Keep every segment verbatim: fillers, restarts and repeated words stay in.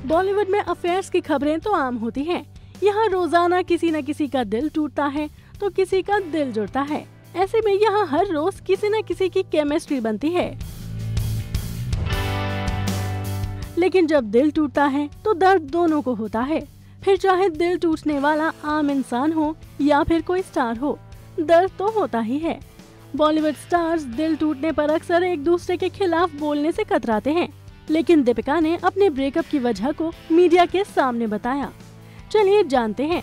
बॉलीवुड में अफेयर्स की खबरें तो आम होती हैं। यहाँ रोजाना किसी न किसी का दिल टूटता है तो किसी का दिल जुड़ता है। ऐसे में यहाँ हर रोज किसी न किसी की केमिस्ट्री बनती है। लेकिन जब दिल टूटता है तो दर्द दोनों को होता है, फिर चाहे दिल टूटने वाला आम इंसान हो या फिर कोई स्टार हो, दर्द तो होता ही है। बॉलीवुड स्टार्स दिल टूटने पर अक्सर एक दूसरे के खिलाफ बोलने से कतराते हैं, लेकिन दीपिका ने अपने ब्रेकअप की वजह को मीडिया के सामने बताया। चलिए जानते हैं।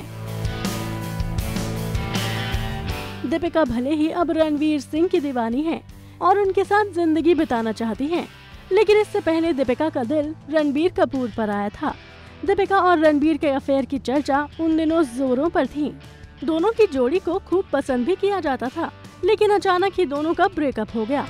दीपिका भले ही अब रणवीर सिंह की दीवानी है और उनके साथ जिंदगी बिताना चाहती हैं, लेकिन इससे पहले दीपिका का दिल रणबीर कपूर पर आया था। दीपिका और रणबीर के अफेयर की चर्चा उन दिनों जोरों पर थी। दोनों की जोड़ी को खूब पसंद भी किया जाता था, लेकिन अचानक ही दोनों का ब्रेकअप हो गया।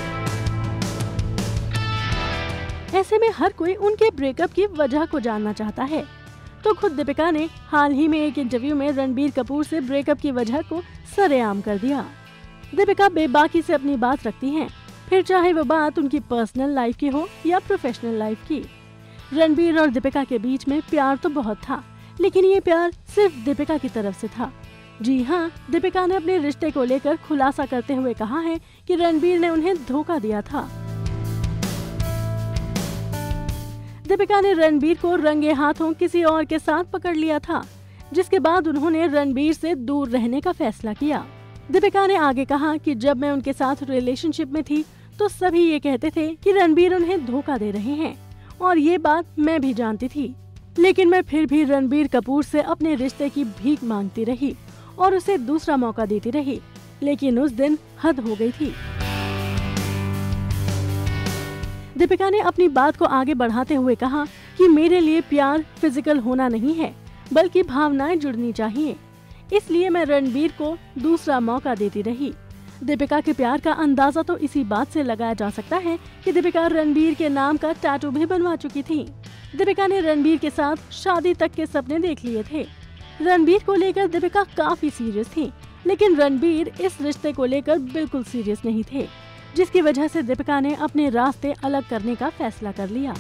ऐसे में हर कोई उनके ब्रेकअप की वजह को जानना चाहता है, तो खुद दीपिका ने हाल ही में एक इंटरव्यू में रणबीर कपूर से ब्रेकअप की वजह को सरेआम कर दिया। दीपिका बेबाकी से अपनी बात रखती हैं, फिर चाहे वो बात उनकी पर्सनल लाइफ की हो या प्रोफेशनल लाइफ की। रणबीर और दीपिका के बीच में प्यार तो बहुत था, लेकिन ये प्यार सिर्फ दीपिका की तरफ से था। जी हाँ, दीपिका ने अपने रिश्ते को लेकर खुलासा करते हुए कहा है कि रणबीर ने उन्हें धोखा दिया था। दीपिका ने रणबीर को रंगे हाथों किसी और के साथ पकड़ लिया था, जिसके बाद उन्होंने रणबीर से दूर रहने का फैसला किया। दीपिका ने आगे कहा कि जब मैं उनके साथ रिलेशनशिप में थी तो सभी ये कहते थे कि रणबीर उन्हें धोखा दे रहे हैं, और ये बात मैं भी जानती थी, लेकिन मैं फिर भी रणबीर कपूर से अपने रिश्ते की भीख मांगती रही और उसे दूसरा मौका देती रही, लेकिन उस दिन हद हो गई थी। दीपिका ने अपनी बात को आगे बढ़ाते हुए कहा कि मेरे लिए प्यार फिजिकल होना नहीं है, बल्कि भावनाएं जुड़नी चाहिए, इसलिए मैं रणबीर को दूसरा मौका देती रही। दीपिका के प्यार का अंदाजा तो इसी बात से लगाया जा सकता है कि दीपिका रणबीर के नाम का टैटू भी बनवा चुकी थी। दीपिका ने रणबीर के साथ शादी तक के सपने देख लिए थे। रणबीर को लेकर दीपिका काफी सीरियस थी, लेकिन रणबीर इस रिश्ते को लेकर बिल्कुल सीरियस नहीं थे, जिसकी वजह से दीपिका ने अपने रास्ते अलग करने का फैसला कर लिया।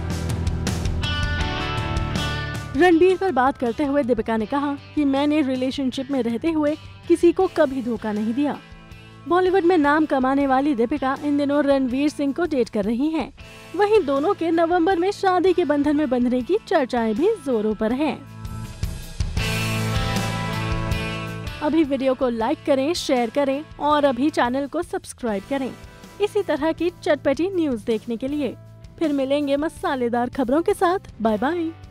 रणबीर पर बात करते हुए दीपिका ने कहा कि मैंने रिलेशनशिप में रहते हुए किसी को कभी धोखा नहीं दिया। बॉलीवुड में नाम कमाने वाली दीपिका इन दिनों रणवीर सिंह को डेट कर रही हैं। वहीं दोनों के नवंबर में शादी के बंधन में बंधने की चर्चाएं भी जोरों पर हैं। अभी वीडियो को लाइक करें, शेयर करें और अभी चैनल को सब्सक्राइब करें इसी तरह की चटपटी न्यूज देखने के लिए। फिर मिलेंगे मसालेदार खबरों के साथ। Bye bye.